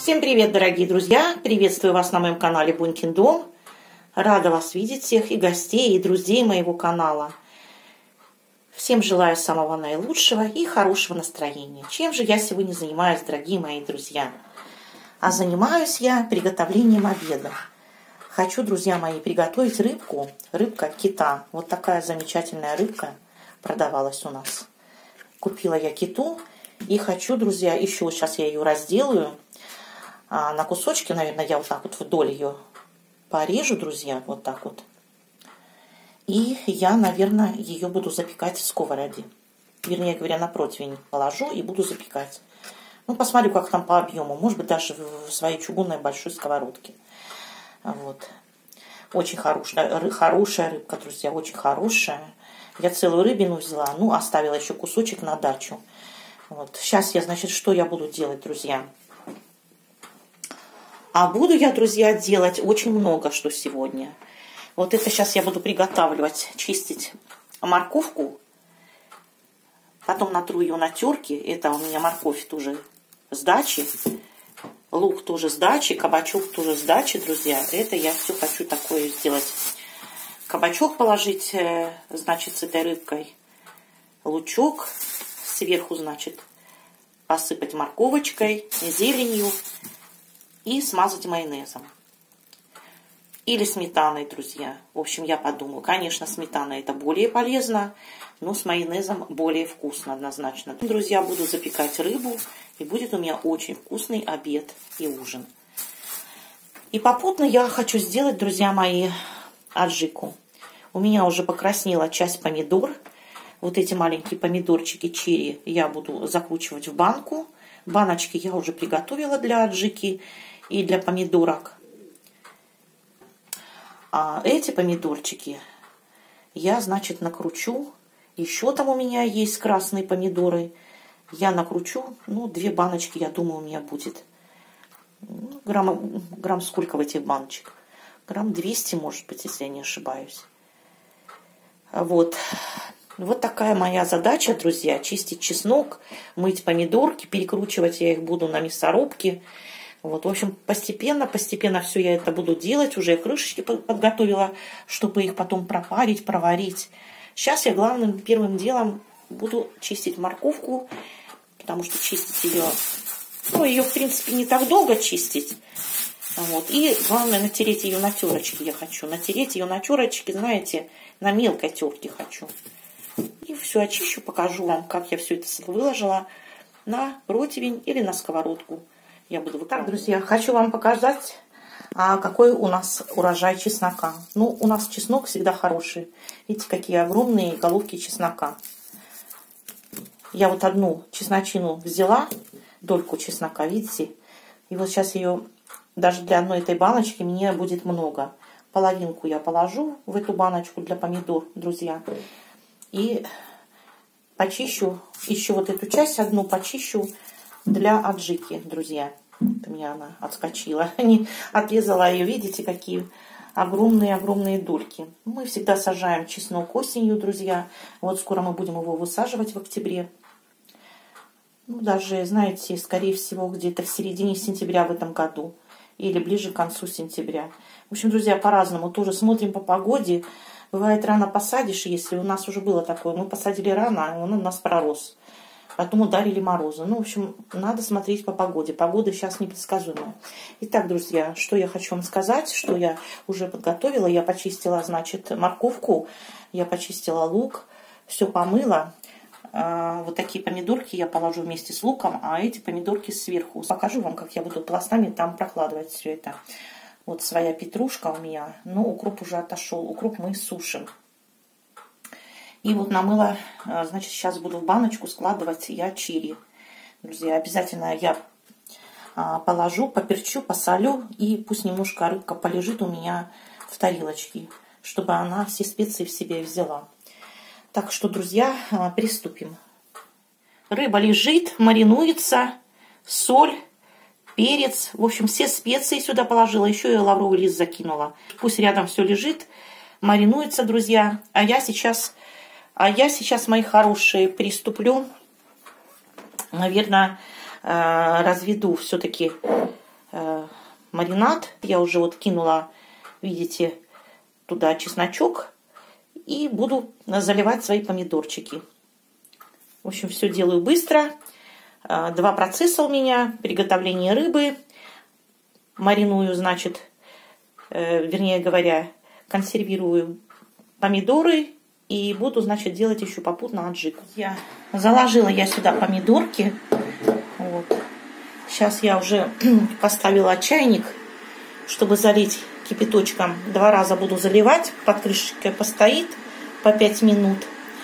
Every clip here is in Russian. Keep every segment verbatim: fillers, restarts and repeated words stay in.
Всем привет, дорогие друзья! Приветствую вас на моем канале Бунькин дом. Рада вас видеть всех и гостей, и друзей моего канала. Всем желаю самого наилучшего и хорошего настроения. Чем же я сегодня занимаюсь, дорогие мои друзья? А занимаюсь я приготовлением обеда. Хочу, друзья мои, приготовить рыбку. Рыбка кита. Вот такая замечательная рыбка продавалась у нас. Купила я киту и хочу, друзья, еще сейчас я ее разделаю. А на кусочки, наверное, я вот так вот вдоль ее порежу, друзья, вот так вот. И я, наверное, ее буду запекать в сковороде. Вернее говоря, на противень положу и буду запекать. Ну, посмотрю, как там по объему. Может быть, даже в своей чугунной большой сковородке. Вот. Очень хорошая, хорошая рыбка, друзья, очень хорошая. Я целую рыбину взяла, ну, оставила еще кусочек на дачу. Вот. Сейчас я, значит, что я буду делать, друзья? А буду я, друзья, делать очень много что сегодня. Вот это сейчас я буду приготавливать, чистить морковку. Потом натру ее на терке. Это у меня морковь тоже с дачи. Лук тоже с дачи. Кабачок тоже с дачи, друзья. Это я все хочу такое сделать. Кабачок положить, значит, с этой рыбкой. Лучок сверху, значит, посыпать морковочкой, зеленью. И смазать майонезом. Или сметаной, друзья. В общем, я подумала, конечно, сметана это более полезно, но с майонезом более вкусно, однозначно. Друзья, буду запекать рыбу, и будет у меня очень вкусный обед и ужин. И попутно я хочу сделать, друзья мои, аджику. У меня уже покраснела часть помидор. Вот эти маленькие помидорчики черри я буду закручивать в банку. Баночки я уже приготовила для аджики и для помидорок. А эти помидорчики я, значит, накручу. Еще там у меня есть красные помидоры. Я накручу, ну, две баночки, я думаю, у меня будет. Грамм, грамм сколько в этих баночках? Грамм двести, может быть, если я не ошибаюсь. Вот. Вот такая моя задача, друзья. Чистить чеснок, мыть помидорки, перекручивать я их буду на мясорубке. Вот, в общем, постепенно, постепенно все я это буду делать. Уже крышечки подготовила, чтобы их потом пропарить, проварить. Сейчас я главным первым делом буду чистить морковку, потому что чистить ее, ну, ее, в принципе, не так долго чистить. Вот. И главное, натереть ее на терочке я хочу. Натереть ее на терочке, знаете, на мелкой терке хочу. И все очищу, покажу вам, как я все это выложила на противень или на сковородку. Я буду выкладывать. Так, друзья, хочу вам показать, а, какой у нас урожай чеснока. Ну, у нас чеснок всегда хороший. Видите, какие огромные головки чеснока. Я вот одну чесночину взяла, дольку чеснока, видите? И вот сейчас ее, даже для одной этой баночки, мне будет много. Половинку я положу в эту баночку для помидор, друзья. И почищу, еще вот эту часть одну почищу для аджики, друзья. Это у меня она отскочила. Не отрезала ее, видите, какие огромные-огромные дольки. Мы всегда сажаем чеснок осенью, друзья. Вот скоро мы будем его высаживать в октябре. Ну, даже, знаете, скорее всего, где-то в середине сентября в этом году. Или ближе к концу сентября. В общем, друзья, по-разному. Тоже смотрим по погоде. Бывает, рано посадишь, если у нас уже было такое. Мы посадили рано, он у нас пророс. Потом ударили морозы. Ну, в общем, надо смотреть по погоде. Погода сейчас непредсказуемая. Итак, друзья, что я хочу вам сказать, что я уже подготовила. Я почистила, значит, морковку, я почистила лук, все помыла. Вот такие помидорки я положу вместе с луком, а эти помидорки сверху. Покажу вам, как я буду пластами там прокладывать все это. Вот своя петрушка у меня, но укроп уже отошел. Укроп мы сушим. И вот намыла, значит, сейчас буду в баночку складывать я чили. Друзья, обязательно я положу, поперчу, посолю, и пусть немножко рыбка полежит у меня в тарелочке, чтобы она все специи в себе взяла. Так что, друзья, приступим. Рыба лежит, маринуется, соль, перец. В общем, все специи сюда положила, еще и лавровый лист закинула. Пусть рядом все лежит, маринуется, друзья. А я сейчас... А я сейчас, мои хорошие, приступлю, наверное, разведу все-таки э, маринад. Я уже вот кинула, видите, туда чесночок. И буду заливать свои помидорчики. В общем, все делаю быстро. Два процесса у меня. Приготовление рыбы. Мариную, значит, э, вернее говоря, консервирую помидоры. И буду, значит, делать еще попутно аджику. Я заложила я сюда помидорки. Вот. Сейчас я уже поставила чайник, чтобы залить кипяточком. Два раза буду заливать. Под крышечкой постоит по пять минут.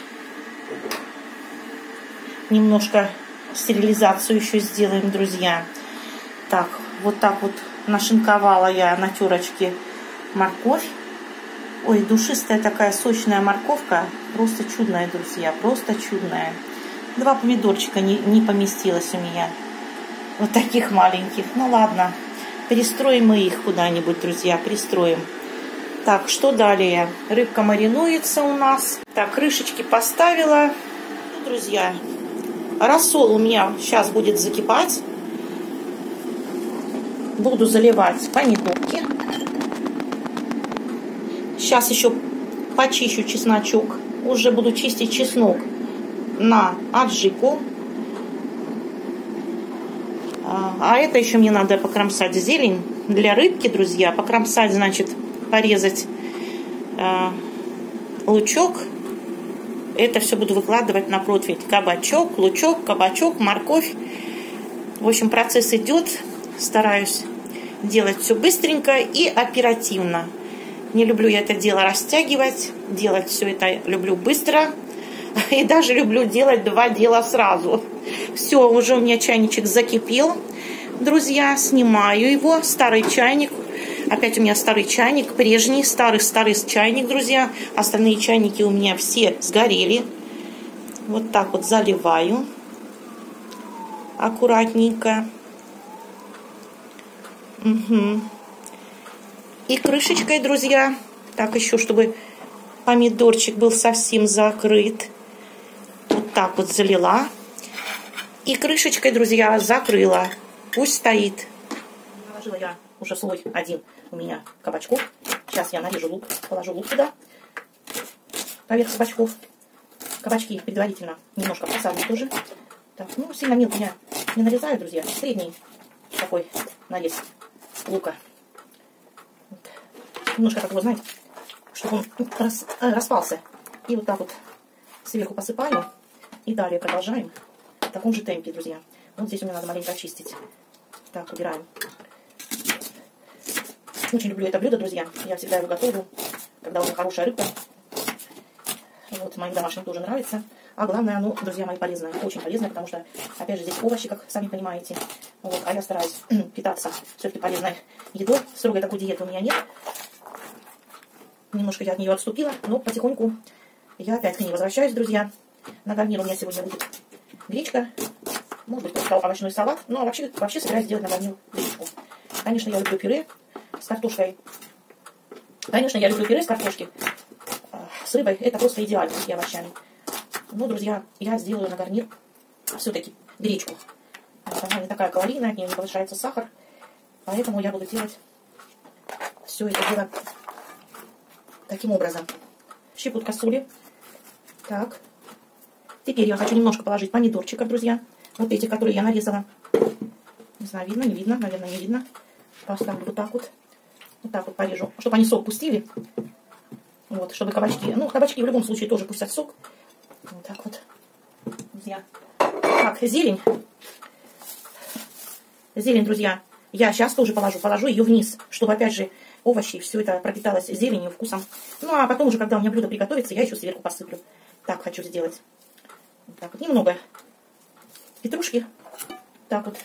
Немножко стерилизацию еще сделаем, друзья. Так, вот так вот нашинковала я на терочке морковь. Ой, душистая такая сочная морковка. Просто чудная, друзья, просто чудная. Два помидорчика не, не поместилось у меня. Вот таких маленьких. Ну ладно, перестроим мы их куда-нибудь, друзья, пристроим. Так, что далее? Рыбка маринуется у нас. Так, крышечки поставила. Ну, друзья, рассол у меня сейчас будет закипать. Буду заливать помидорки. Сейчас еще почищу чесночок. Уже буду чистить чеснок на аджику. А это еще мне надо покромсать зелень для рыбки, друзья. Покромсать, значит, порезать э, лучок. Это все буду выкладывать на противень. Кабачок, лучок, кабачок, морковь. В общем, процесс идет. Стараюсь делать все быстренько и оперативно. Не люблю я это дело растягивать. Делать все это люблю быстро. И даже люблю делать два дела сразу. Все, уже у меня чайничек закипел. Друзья, снимаю его. Старый чайник. Опять у меня старый чайник. Прежний старый-старый чайник, друзья. Остальные чайники у меня все сгорели. Вот так вот заливаю. Аккуратненько. Угу. И крышечкой, друзья. Так еще, чтобы помидорчик был совсем закрыт. Вот так вот залила. И крышечкой, друзья, закрыла. Пусть стоит. Наложила я уже слой один у меня кабачков. Сейчас я нарежу лук. Положу лук сюда. Поверх кабачков. Кабачки предварительно немножко посадю тоже. Так, ну, сильно мелко я не нарезаю, друзья. Средний такой нарез лука. Вот. Немножко такого, знаете, чтобы он рас, распался. И вот так вот сверху посыпаю. И далее продолжаем в таком же темпе, друзья. Вот здесь у меня надо маленько очистить. Так, убираем. Очень люблю это блюдо, друзья. Я всегда его готовлю, когда у меня хорошая рыбка. Вот, моим домашним тоже нравится. А главное, оно, друзья мои, полезное. Очень полезное, потому что, опять же, здесь овощи, как сами понимаете. Вот, а я стараюсь питаться все-таки полезной едой. Строгой такой диеты у меня нет. Немножко я от нее отступила, но потихоньку я опять к ней возвращаюсь, друзья. На гарнир у меня сегодня будет гречка. Может быть, просто овощной салат. Ну, а вообще, вообще собираюсь сделать на гарнир гречку. Конечно, я люблю пюре с картошкой. Конечно, я люблю пюре с картошки. С рыбой это просто идеально, с овощами. Ну, друзья, я сделаю на гарнир все-таки гречку. Она не такая калорийная, от нее не повышается сахар. Поэтому я буду делать все это дело таким образом. Щепотка соли. Так. Теперь я хочу немножко положить помидорчиков, друзья. Вот эти, которые я нарезала. Не знаю, видно, не видно. Наверное, не видно. Поставлю вот так вот. Вот так вот порежу, чтобы они сок пустили. Вот, чтобы кабачки... Ну, кабачки в любом случае тоже пустят сок. Вот так вот. Друзья. Так, зелень. Зелень, друзья. Я сейчас тоже положу. Положу ее вниз, чтобы, опять же, овощи, все это пропиталось зеленью, вкусом. Ну, а потом уже, когда у меня блюдо приготовится, я еще сверху посыплю. Так хочу сделать. Вот так вот. Немного петрушки. Так вот.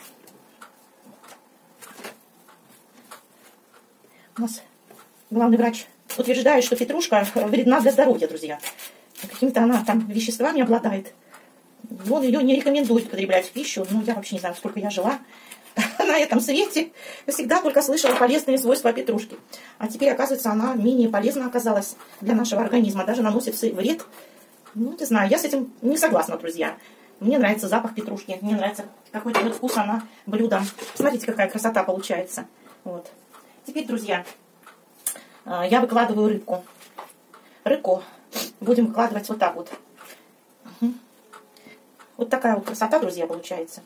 У нас главный врач утверждает, что петрушка вредна для здоровья, друзья. Какими-то она там веществами обладает. Он ее не рекомендует употреблять в пищу. Ну, я вообще не знаю, сколько я жила на этом свете. Всегда только слышала полезные свойства петрушки. А теперь, оказывается, она менее полезна оказалась для нашего организма. Даже наносит вред. Ну, не знаю, я с этим не согласна, друзья. Мне нравится запах петрушки, мне нравится какой-то вот вкус она блюдом. Смотрите, какая красота получается. Вот. Теперь, друзья, я выкладываю рыбку. Рыбку будем выкладывать вот так вот. Угу. Вот такая вот красота, друзья, получается.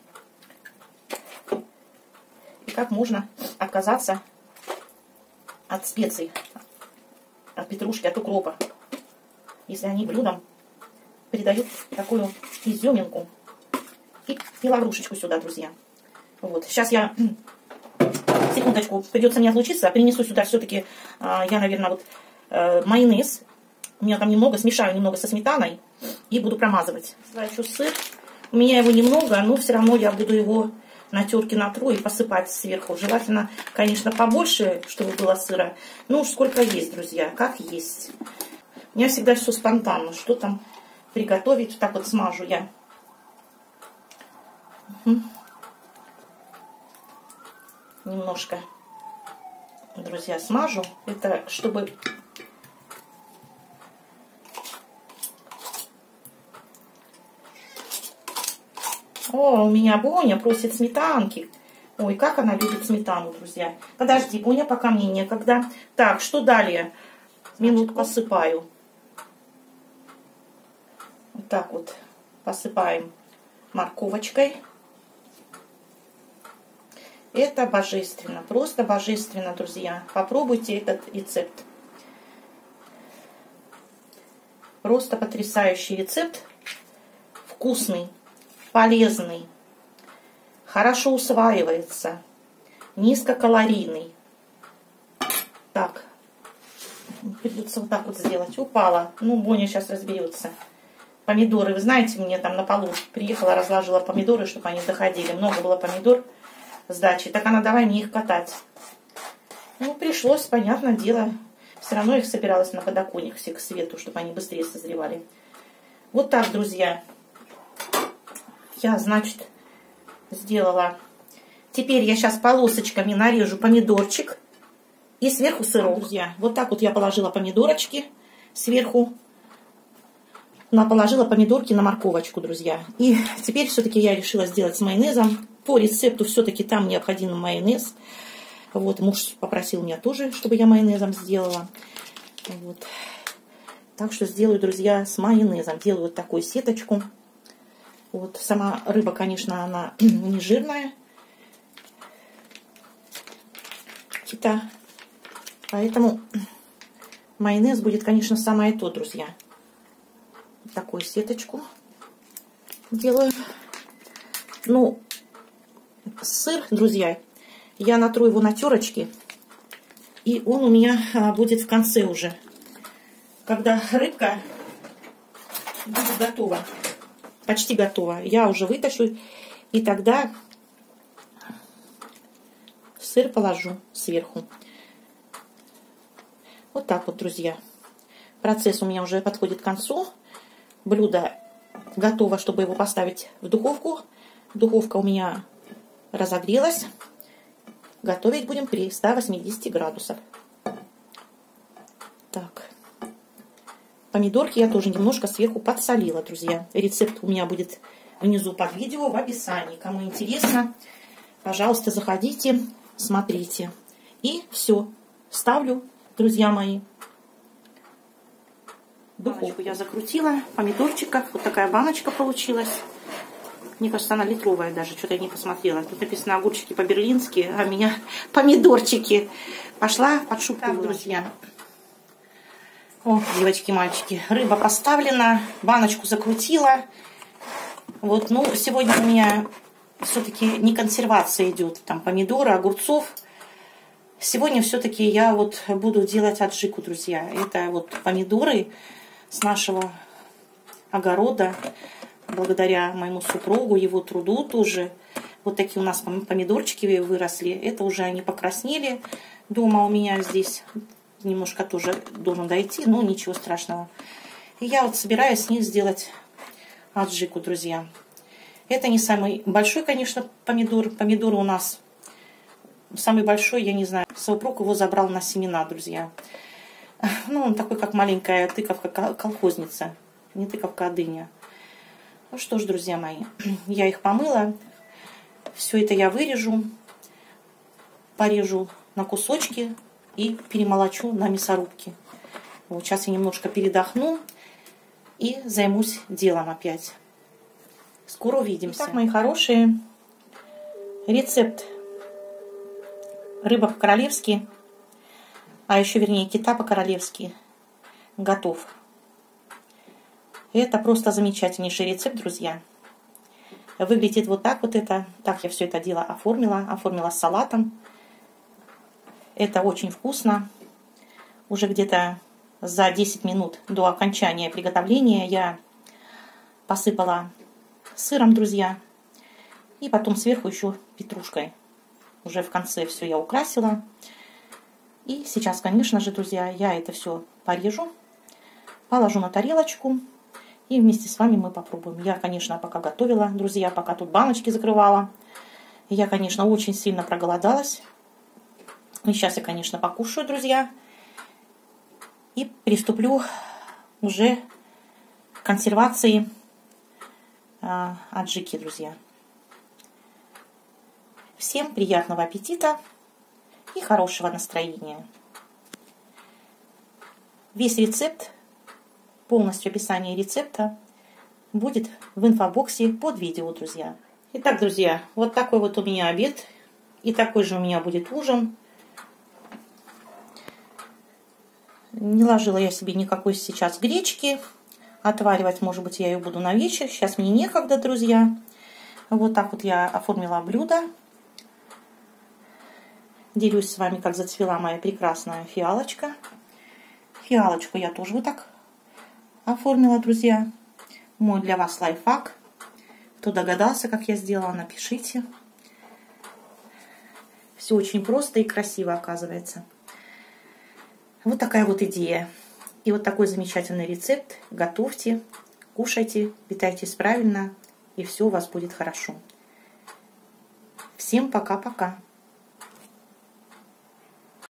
И как можно отказаться от специй, от петрушки, от укропа, если они блюдом придают такую изюминку. И, и лаврушечку сюда, друзья. Вот. Сейчас я, секундочку, придется мне отлучиться, принесу сюда все-таки, я, наверное, вот майонез. У меня там немного, смешаю немного со сметаной и буду промазывать. Слащу сыр. У меня его немного, но все равно я буду его на терке натру и посыпать сверху. Желательно, конечно, побольше, чтобы было сыра. Ну уж сколько есть, друзья, как есть. У меня всегда все спонтанно. Что там приготовить, вот так вот смажу я. Угу. Немножко, друзья, смажу. Это чтобы... О, у меня Боня просит сметанки. Ой, как она любит сметану, друзья. Подожди, Боня, пока мне некогда. Так, что далее? Минутку посыпаю. Вот так вот посыпаем морковочкой. Это божественно, просто божественно, друзья. Попробуйте этот рецепт. Просто потрясающий рецепт. Вкусный. Полезный, хорошо усваивается, низкокалорийный. Так, придется вот так вот сделать. Упала. Ну, Боня сейчас разберется. Помидоры, вы знаете, мне там на полу приехала, разложила помидоры, чтобы они доходили. Много было помидор с дачи. Так она давай мне их катать. Ну, пришлось, понятное дело. Все равно их собиралась на подоконник все к свету, чтобы они быстрее созревали. Вот так, друзья. Я, значит, сделала. Теперь я сейчас полосочками нарежу помидорчик. И сверху сырок. Друзья, вот так вот я положила помидорочки. Сверху положила помидорки на морковочку, друзья. И теперь все-таки я решила сделать с майонезом. По рецепту все-таки там необходим майонез. Вот, муж попросил меня тоже, чтобы я майонезом сделала. Вот. Так что сделаю, друзья, с майонезом. Делаю вот такую сеточку. Вот, сама рыба, конечно, она не жирная. Кита. Поэтому майонез будет, конечно, самое то, друзья. Вот такую сеточку делаю. Ну, сыр, друзья, я натру его на терочке. И он у меня будет в конце уже. Когда рыбка будет готова. Почти готова. Я уже вытащу. И тогда сыр положу сверху. Вот так вот, друзья. Процесс у меня уже подходит к концу. Блюдо готово, чтобы его поставить в духовку. Духовка у меня разогрелась. Готовить будем при ста восьмидесяти градусах. Так. Помидорки я тоже немножко сверху подсолила, друзья. Рецепт у меня будет внизу под видео в описании. Кому интересно, пожалуйста, заходите, смотрите. И все. Ставлю, друзья мои, духовку. Я закрутила помидорчиков. Вот такая баночка получилась. Мне кажется, она литровая даже. Что-то я не посмотрела. Тут написано огурчики по-берлински, а у меня помидорчики. Пошла под шубку, друзья. О, девочки, мальчики, рыба поставлена, баночку закрутила. Вот, ну, сегодня у меня все-таки не консервация идет, там помидоры, огурцов. Сегодня все-таки я вот буду делать аджику, друзья. Это вот помидоры с нашего огорода, благодаря моему супругу, его труду тоже. Вот такие у нас помидорчики выросли. Это уже они покраснели дома у меня здесь. Немножко тоже должен дойти, но ничего страшного. И я вот собираюсь с них сделать аджику, друзья. Это не самый большой, конечно, помидор. Помидоры у нас самый большой, я не знаю. Супруг его забрал на семена, друзья. Ну, он такой, как маленькая тыковка-колхозница. Не тыковка, а дыня. Ну что ж, друзья мои, я их помыла. Все это я вырежу, порежу на кусочки и перемолочу на мясорубке. Вот сейчас я немножко передохну и займусь делом опять. Скоро увидимся. Итак, мои хорошие, рецепт рыба по-королевски, а еще вернее кита по-королевски готов. Это просто замечательнейший рецепт, друзья. Выглядит вот так вот это. Так я все это дело оформила. Оформила с салатом. Это очень вкусно. Уже где-то за десять минут до окончания приготовления я посыпала сыром, друзья. И потом сверху еще петрушкой. Уже в конце все я украсила. И сейчас, конечно же, друзья, я это все порежу. Положу на тарелочку. И вместе с вами мы попробуем. Я, конечно, пока готовила, друзья, пока тут баночки закрывала. Я, конечно, очень сильно проголодалась. И сейчас я, конечно, покушаю, друзья. И приступлю уже к консервации э, аджики, друзья. Всем приятного аппетита и хорошего настроения. Весь рецепт, полностью описание рецепта будет в инфобоксе под видео, друзья. Итак, друзья, вот такой вот у меня обед. И такой же у меня будет ужин. Не ложила я себе никакой сейчас гречки. Отваривать, может быть, я ее буду на вечер. Сейчас мне некогда, друзья. Вот так вот я оформила блюдо. Делюсь с вами, как зацвела моя прекрасная фиалочка. Фиалочку я тоже вот так оформила, друзья. Мой для вас лайфхак. Кто догадался, как я сделала, напишите. Все очень просто и красиво оказывается. Вот такая вот идея. И вот такой замечательный рецепт. Готовьте, кушайте, питайтесь правильно, и все у вас будет хорошо. Всем пока-пока.